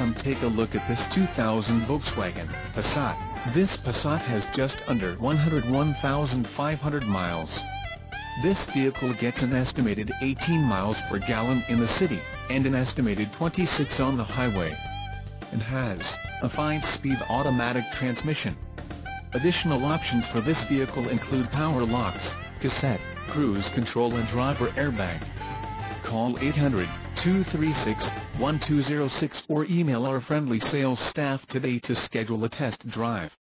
Come take a look at this 2000 Volkswagen Passat. This Passat has just under 101,500 miles. This vehicle gets an estimated 18 miles per gallon in the city, and an estimated 26 on the highway. And has a 5-speed automatic transmission. Additional options for this vehicle include power locks, cassette, cruise control and driver airbag. Call 800-236-1206 or email our friendly sales staff today to schedule a test drive.